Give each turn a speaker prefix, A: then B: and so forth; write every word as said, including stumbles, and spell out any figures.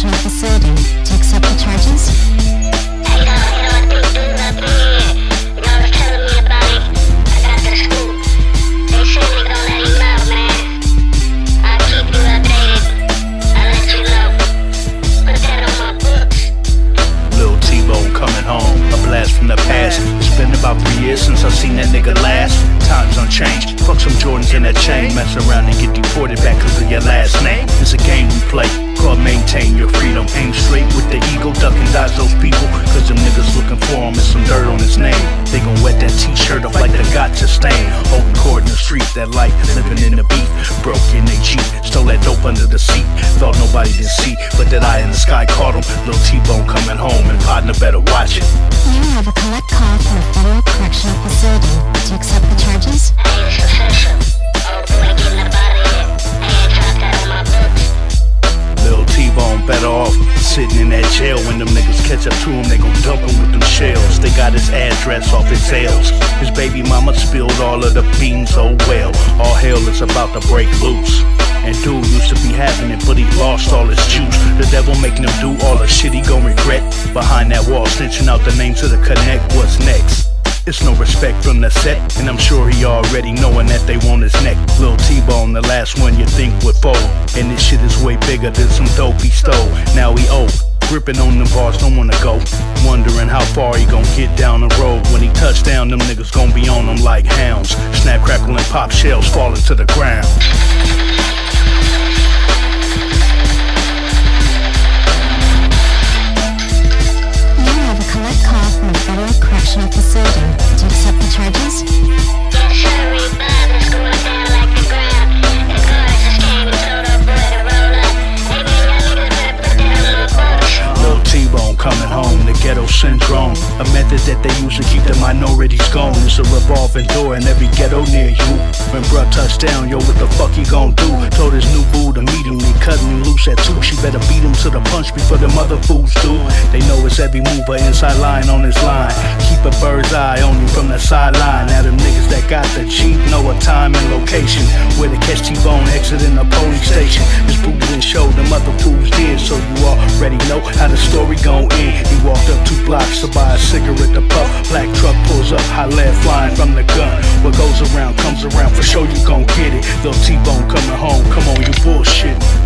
A: Correctional Facility to accept the charges.
B: Hey, yo, hey, yo, I think dude up in here. Y'all was telling me about it. I got the scoop. They said they gon' let you know, man. I'll keep you updated. I'll let you know. Put that on my books.
C: Lil T-Bone coming home, a blast from the past. It's been about three years since I seen that nigga last. Times unchanged, fuck some Jordans in that chain. Mess around and get deported back cause of your last name. It's a game we play, called maintain your freedom. Aim straight with the eagle, duck and dodge those people. Cause them niggas looking for him and some dirt on his name. They gon' wet that t-shirt up like the gotcha stain. Holding court in the street, that life, living in the beat. Broke in they Jeep, stole that dope under the seat. Thought nobody did see, but that eye in the sky caught him. Lil T-Bone coming home and partner better watch it.
A: You have a collect call from the Federal Correctional Facility to accept the charges.
B: Hey, it's official. Old boy getting up out of here. Hey, drop that on my books.
C: Lil T-Bone better off sitting in that jail. When them niggas catch up to him, they gon' dump him with them shells. They got his address off his sales. His baby mama spilled all of the beans, oh well. All hell is about to break loose. And dude used to be having it, but he lost all his juice. The devil making him do all the shit he gon' regret. Behind that wall, snitching out the names of the connect. What's next? It's no respect from the set, and I'm sure he already knowing that they want his neck. Lil T-Bone, the last one you think would fold. And this shit is way bigger than some dope he stole. Now he old, gripping on them bars, don't wanna go. Wondering how far he gon' get down the road. When he touch down, them niggas gon' be on him like hounds. Snap, crackle, and pop, shells falling to the ground.
A: Collect call from the Federal Correctional Facility to accept the charges.
B: Get shuttery business going down like the ground. The guards just came and told our boy to roll up. Hey man, y'all niggas better put that on my books.
C: Lil T-Bone coming home, the ghetto syndrome. A method that they use to keep the minorities gone. It's a revolving door in every ghetto near you. When bruh touched down, yo, what the fuck he gon' do? Told his new boo to meet him, he cut me loose at two. She better beat him to the punch before them other fools do. They know it's every mover inside line on his line. Keep a bird's eye on you from the sideline. Now them niggas that got the Jeep know a time and location where to catch T-Bone exiting the police station. His boo didn't show, them other fools did, so you already know how the story gon' end. He walked up two blocks to buy a cigarette to puff. Black truck pulls up, high lead flying from the gun. What goes around comes around, for sure you gon' get it. Lil T-Bone coming home, come on, you bullshit.